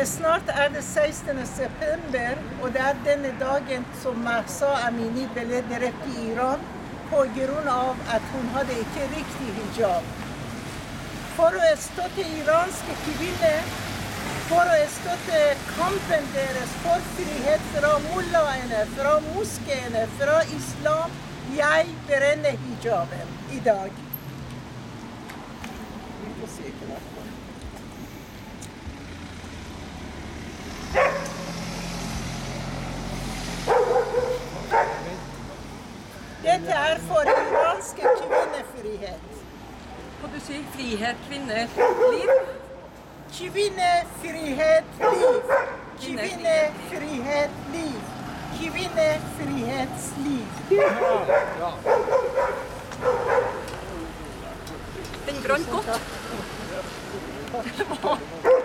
Snart det 16. september, og det denne dagen som Mahsa Amini ble drept i Iran på grunn av at hun hadde ikke riktig hijab. For å støtte iranske kvinner, for å støtte kampen deres for frihet fra mullaene, fra moskeene, fra islam, jeg brenner hijaben i dag. Vi får se klart på. Dette for iranske kvinnefrihet. Kan du si frihet, kvinner, liv? Kvinnefrihet, liv. Kvinnefrihet, liv. Kvinnefrihetsliv. Den brant godt.